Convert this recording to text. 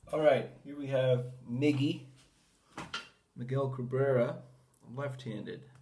All right, here we have Miggy, Miguel Cabrera, left-handed.